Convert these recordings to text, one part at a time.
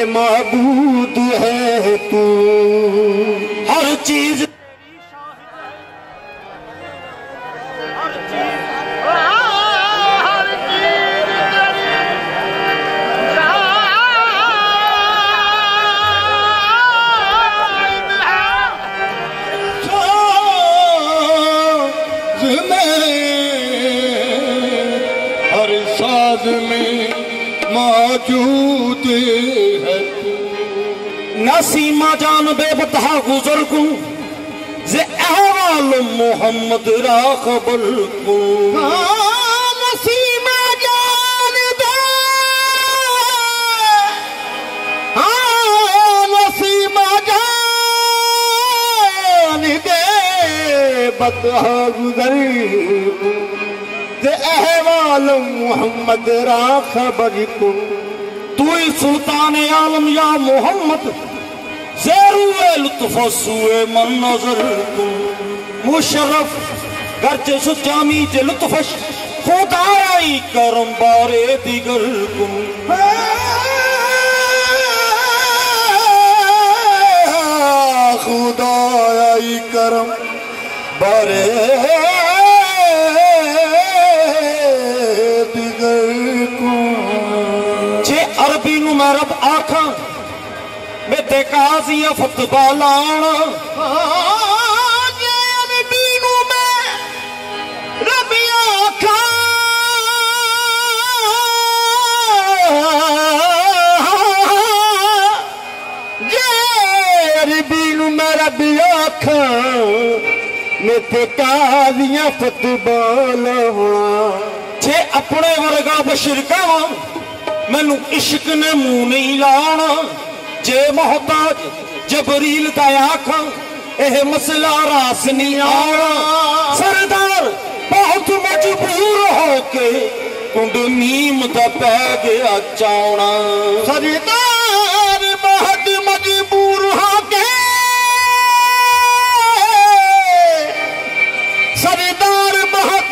माबूद है तू, हर चीज में मौजूद है। नसीमा जान बेबतहा गुजर को जे अहवाल मोहम्मद रा खबर को, नसीमा जान दे, नसीमा जान दे बतहा गुजर अहवाल मोहम्मद रा खबर को। तू सुल्तान आलम या मोहम्मद ज़रूए लुत्फ़ सुए मन नजर को, मुशर्रफ गर्ज सुजामी जे लुत्फ़श खुदाई करम बारे दिगर को। खुदाई करम बारे मैं रब आखा मैं ते काजी फतवा लाना, बीनू मैं रब आखा जे बीनू मैं रब आखा मैं ते काजिया फतवा लाना। जे अपने वर्गा बशिर कवा मैनू इश्क ने मुंह नहीं लाना, जे मोहताज जबरील दा आखा एह मसला रास नहीं आना। सरदार बहुत मजबूर होके कुंड नीम दा पै गया चावना, सरदार बहुत मजबूर होके, सरदार बहुत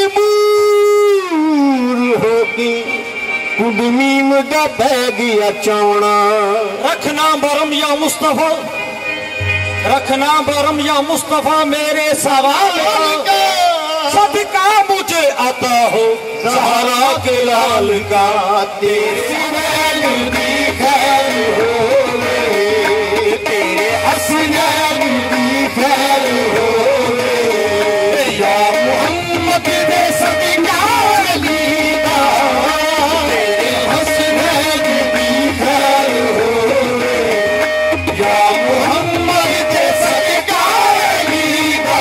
मजबूर होके कुदमीम दा बह गया चावना। रखना बरम या मुस्तफा, रखना बरम या मुस्तफा मेरे सवाल का, सदका मुझे आता हो सहारा के लाल का। तेरे नैन दी खैर हो, तेरे हसनैन दी खैर हो, या मोहम्मद दे सदका लीदा, तेरे हसनैन दी खैर हो, या मोहम्मद दे सदका लीदा।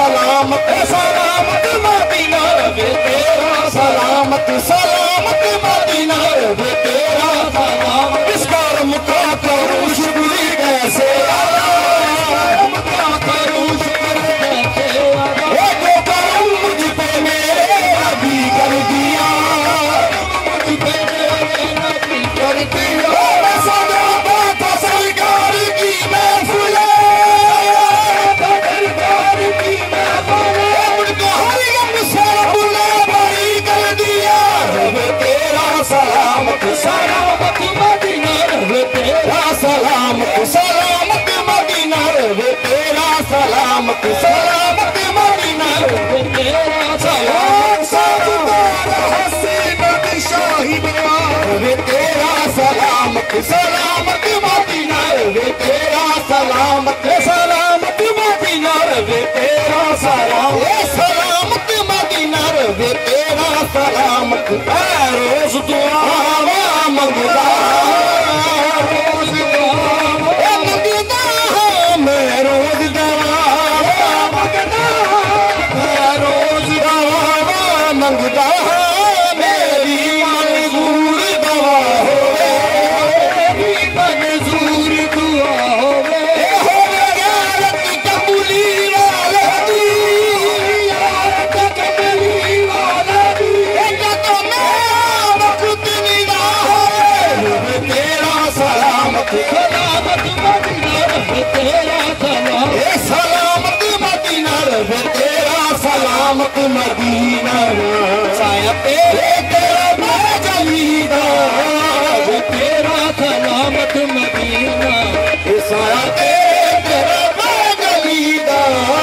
सलामत सलामत मदीना रहे तेरा सलामत सलामत मदीना रहे तेरा सलामत। इस कर्म का करूं शुक्र कैसे करूं शुक्र कैसे जो करम मुझ पे मेरे नबी कर दिया मुझ पे मेरे नबी कर दिया। मैं सदा बात सरकार की महफिल सरकार की महफिल मुझको हर गम से बुला बरी कर दिया। रब तेरा सलामत सलामत मदीना रहे तेरा सलामत सलामत मदीना रहे तेरा सलामत सलामत मदीना रहे तेरा सलाम साजदार हसीन शाही रहे तेरा सलामत सलामत मदीना रहे तेरा सलामत सलामत मदीना रहे तेरा सलाम सलामत मदीना रहे तेरा सलामत। रोज दुआ मंगदा रोज दुआ मंगदा मैं रोज दवा मंगदा रोज दवा मंगदा मेरी मंजूर दवा हो मेरी मंजूर दुआ हो यारत कबूली वाला दी यारत कबूली वाला दी एक तो मैं वक्त निगाह हो तेरा सलामत सलामत मदीना रहे तेरा सलाम सलामत मदीना रहे तेरा सलामत मदीना साया तेरे तेरा मैं जलीदा तेरा सलामत मदीना साया तेरे तेरा मैं जलीदा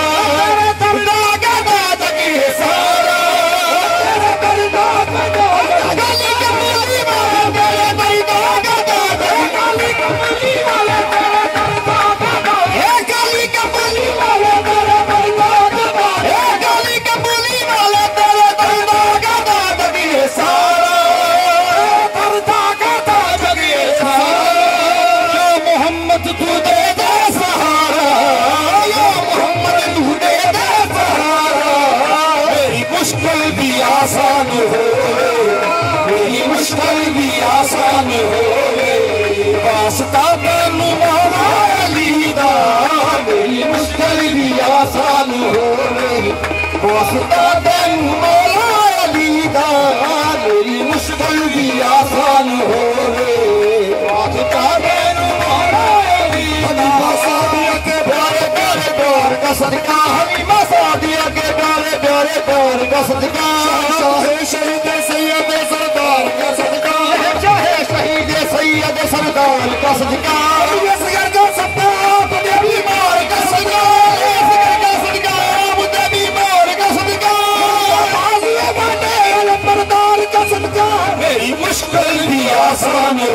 दर्दा गदा तक सारा तेरे दर्दा गदा गली कमली वाला तेरे दर्दा गदा गली कमली वाला तेरे दर्दा गदा गली कमली वाला तेरे दर्दा गदा गली कमली वाला तेरे दर्दा गदा जगिए सारा दर्दा गदा जगिए सारा। या मोहम्मद तू दे दे सहारा या मोहम्मद तू दे दे सहारा मेरी मुश्किल भी आसान हो मेरी मुश्किल भी आसान हो वास्ता तैनू मौला अली दा मेरी मुश्किल भी आसान हो वास्ता तैनू मौला अली दा मेरी मुश्किल भी आसान हो वास्ता तैनू मौला अली दा। सादिया के प्यारे प्यारे प्यार का सदका हलीमा सादिया के प्यारे प्यारे प्यार का सदका चाहे शहीद सैयद सरदार का सदका चाहे शहीद सैयद सरदार का सदका असगर का सदका मुझे बीमार का सदका असगर का सदका मुझे बीमार का सदका आज़िए बाटे अलमबरदार का सदका मेरी मुश्किल भी आसान हो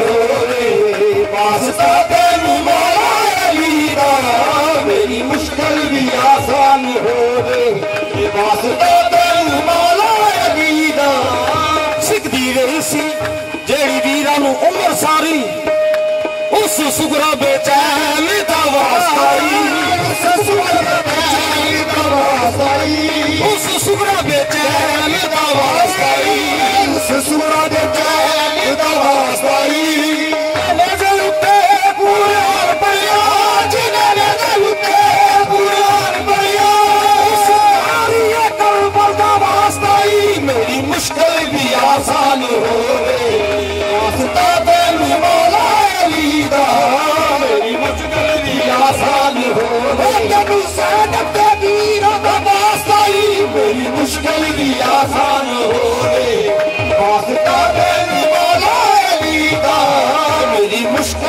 वास्ता तैनू मौला अली दा मेरी मुश्किल भी आसान हो वास्ता तैनू मौला अली दा। सिकदी रही सी जेड़ी वीरा नू उम्र सारी उस सुगरा बेचैन दा वास्ताई उस सुगरा बेचैन दा वास्ताई उस सुगरा बेचैन दा वास्ताई उस सुगरा बेचैन दा वास्ताई नजर उते कुरान पढ़िया जिन्हें नजर उते कुरान पढ़िया उस नारी करबल दा वास्ताई मेरी मुश्किल भी आसान हो वास्ता तैनू मौला अली दा मेरी मुश्किल भी आसान हो तैनू सैयद दे वीरा दा वास्ताई मेरी मुश्किल भी आसान हो वास्ता तैनू मौला अली दा मेरी मुश्किल